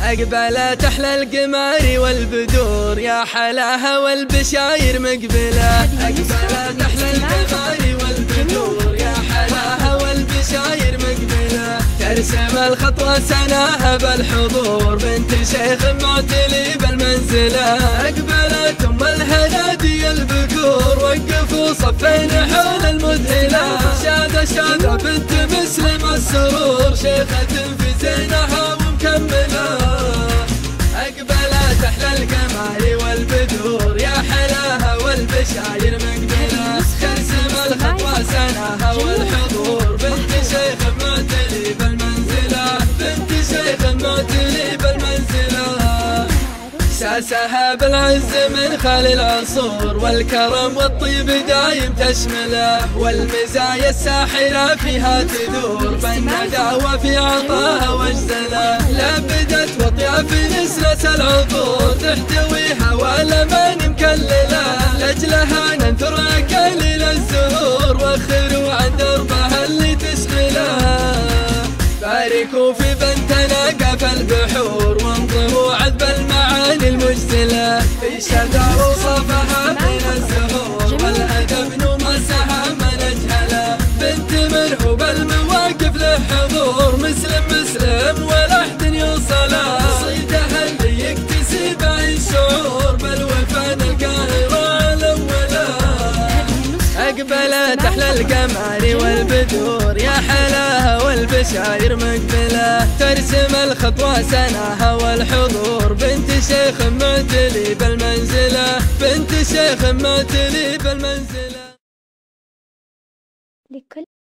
أقبلت أحلى القمار والبدور، يا حلاها والبشاير مقبلة. أقبلت أحلى القمار والبدور، يا حلاها والبشاير مقبلة. ترسم الخطوة سناها بالحضور، بنت شيخ معتلي بالمنزلة. أقبلت أم الهنادي البكور، وقفوا صفين حول المذهلة. شادة بنت مسلم السرور، شيخة في زينها ومكملة. أقبلت أحلى القمار والبدور، يا حلاها والبشاير مقبلة. ترسم الخطوة سناها والحضور، بنت شيخ معتلي بالمنزلة. بنت شيخ معتلي بالمنزلة. ساسها بالعز من خال العصور، والكرم والطيب دايم تشمله. والمزايا الساحرة فيها تدور، بالندى وفي عطاها واجزله. لبدت وطياف نسلة العطور، تحتويها والأمان مكللة. لأجلها ننثر أكاليل الزهور، وخروا عن دربها اللي تشغله. باركوا في بنتنا قف البحور، وانظروا عذب المعاني المجزلة. في شذا وصفها من الزهور، والأدب نمسها ما نجهله. بنت مرهوب المواقف له حضور، مسلم ولا أحد يوصله. صيدها اللي يكتسب الشعور، بالوفان القاهرة الأولى. أقبلت أحلى القمار والبدور، يا حلاها والبشاير مقبلة. ترسم الخطوة سناها والحضور، بنت شيخ معتلي بالمنزلة. بنت شيخ معتلي بالمنزلة.